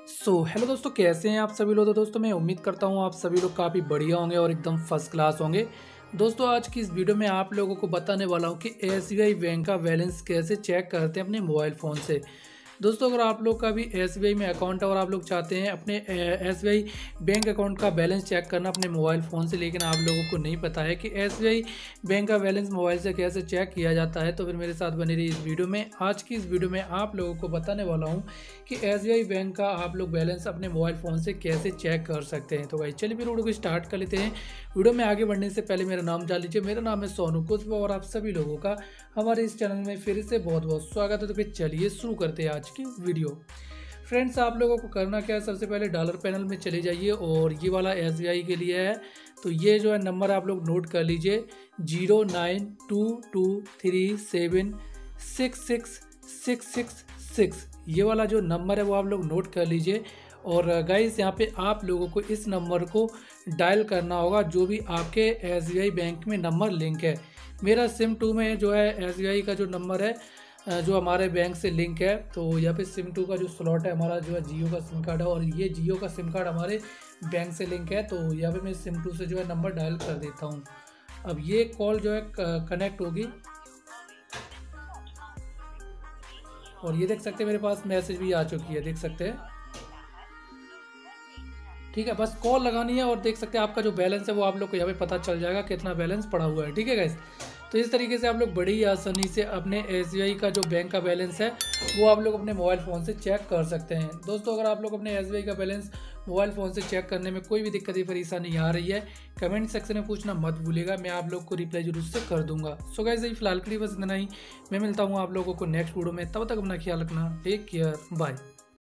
Hello दोस्तों, कैसे हैं आप सभी लोग। तो दोस्तों मैं उम्मीद करता हूं आप सभी लोग काफ़ी बढ़िया होंगे और एकदम फर्स्ट क्लास होंगे। दोस्तों आज की इस वीडियो में आप लोगों को बताने वाला हूं कि एसबीआई बैंक का बैलेंस कैसे चेक करते हैं अपने मोबाइल फ़ोन से। दोस्तों अगर आप लोग का भी एसबीआई में अकाउंट है और आप लोग चाहते हैं अपने एसबीआई बैंक अकाउंट का बैलेंस चेक करना अपने मोबाइल फ़ोन से, लेकिन आप लोगों को नहीं पता है कि एसबीआई बैंक का बैलेंस मोबाइल से कैसे चेक किया जाता है, तो फिर मेरे साथ बनी रही इस वीडियो में। आज की इस वीडियो में आप लोगों को बताने वाला हूँ कि एसबीआई बैंक का आप लोग बैलेंस अपने मोबाइल फ़ोन से कैसे चेक कर सकते हैं। तो भाई चलिए फिर वीडियो को स्टार्ट कर लेते हैं। वीडियो में आगे बढ़ने से पहले मेरा नाम जान लीजिए। मेरा नाम है सोनू कुशवाहा और आप सभी लोगों का हमारे इस चैनल में फिर से बहुत बहुत स्वागत है। तो फिर चलिए शुरू करते हैं आज की वीडियो। फ्रेंड्स आप लोगों को करना क्या है, सबसे पहले डॉलर पैनल में चले जाइए और ये वाला एसबीआई के लिए है। तो ये जो है नंबर आप लोग नोट कर लीजिए 0922376666, ये वाला जो नंबर है वो आप लोग नोट कर लीजिए। और गाइस यहाँ पे आप लोगों को इस नंबर को डायल करना होगा जो भी आपके एसबीआई बैंक में नंबर लिंक है। मेरा सिम 2 में जो है एसबीआई का जो नंबर है जो हमारे बैंक से लिंक है, तो यहाँ पे सिम 2 का जो स्लॉट है हमारा जो है जियो का सिम कार्ड है और ये जियो का सिम कार्ड हमारे बैंक से लिंक है। तो यहाँ पे मैं सिम 2 से जो है नंबर डायल कर देता हूँ। अब ये कॉल जो है कनेक्ट होगी और ये देख सकते हैं मेरे पास मैसेज भी आ चुकी है, देख सकते हैं। ठीक है, बस कॉल लगानी है और देख सकते हैं आपका जो बैलेंस है वो आप लोग को यहाँ पे पता चल जाएगा कितना बैलेंस पड़ा हुआ है। ठीक है गाइस, तो इस तरीके से आप लोग बड़ी ही आसानी से अपने एसबीआई का जो बैंक का बैलेंस है वो आप लोग अपने मोबाइल फ़ोन से चेक कर सकते हैं। दोस्तों अगर आप लोग अपने एसबीआई का बैलेंस मोबाइल फ़ोन से चेक करने में कोई भी दिक्कत या परेशानी आ रही है, कमेंट सेक्शन में पूछना मत भूलिएगा, मैं आप लोग को रिप्लाई जरूर से कर दूंगा। सो गाइस फिलहाल के लिए बस इतना ही। मैं मिलता हूँ आप लोगों को नेक्स्ट वीडियो में, तब तक अपना ख्याल रखना। Take care, bye.